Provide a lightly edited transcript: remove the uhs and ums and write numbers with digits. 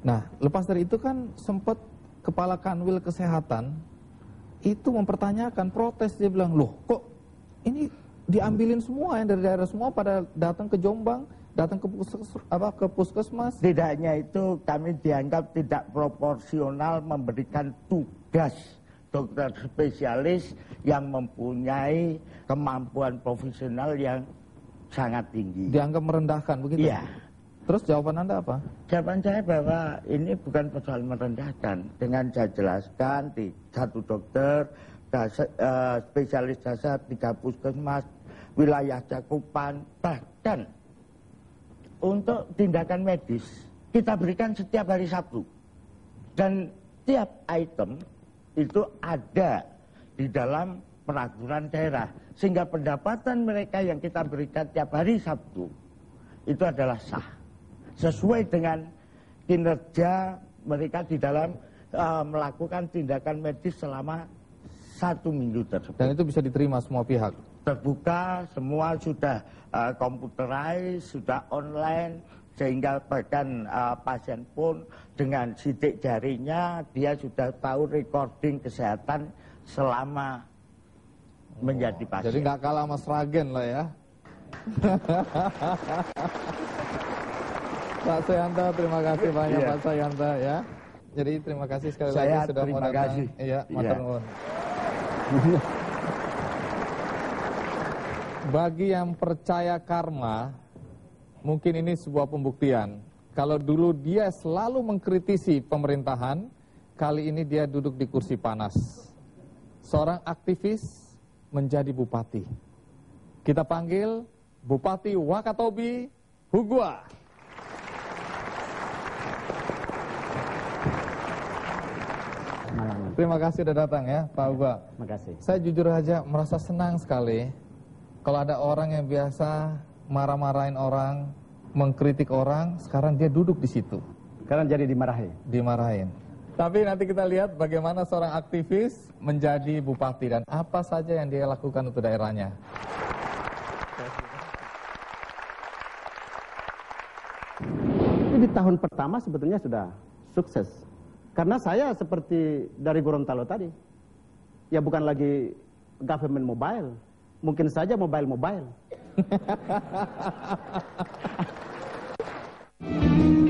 Nah, lepas dari itu kan sempat Kepala Kanwil Kesehatan itu mempertanyakan, protes, dia bilang, loh kok ini diambilin semua yang dari daerah semua pada datang ke Jombang, datang ke puskesmas. Tidak hanya itu, kami dianggap tidak proporsional memberikan tugas dokter spesialis yang mempunyai kemampuan profesional yang sangat tinggi. Dianggap merendahkan begitu? Iya. Terus jawaban Anda apa? Jawaban saya bahwa ini bukan persoalan merendahkan. Dengan saya jelaskan, di satu dokter, spesialis dasar, 3 puskesmas, wilayah cakupan, bahkan untuk tindakan medis, kita berikan setiap hari Sabtu. Dan tiap item itu ada di dalam peraturan daerah. Sehingga pendapatan mereka yang kita berikan tiap hari Sabtu, itu adalah sah. Sesuai dengan kinerja mereka di dalam melakukan tindakan medis selama 1 minggu tersebut. Dan itu bisa diterima semua pihak? Terbuka, semua sudah computerized, sudah online, sehingga bahkan pasien pun dengan sidik jarinya, dia sudah tahu recording kesehatan selama menjadi pasien. Jadi nggak kalah sama Sragen lah ya. Pak Sayanta, terima kasih banyak Pak Sayanta ya. Jadi terima kasih sekali lagi sudah mau datang. Iya, matur nuwun. Bagi yang percaya karma, mungkin ini sebuah pembuktian. Kalau dulu dia selalu mengkritisi pemerintahan, kali ini dia duduk di kursi panas. Seorang aktivis menjadi bupati. Kita panggil Bupati Wakatobi Hugua. Terima kasih sudah datang ya Pak Hugua. Terima kasih. Saya jujur aja merasa senang sekali kalau ada orang yang biasa marah-marahin orang, mengkritik orang, sekarang dia duduk di situ. Sekarang jadi dimarahin. Dimarahin. Tapi nanti kita lihat bagaimana seorang aktivis menjadi bupati dan apa saja yang dia lakukan untuk daerahnya. Ini di tahun pertama sebetulnya sudah sukses. Karena saya seperti dari Gorontalo tadi, ya bukan lagi government mobile, mungkin saja mobile.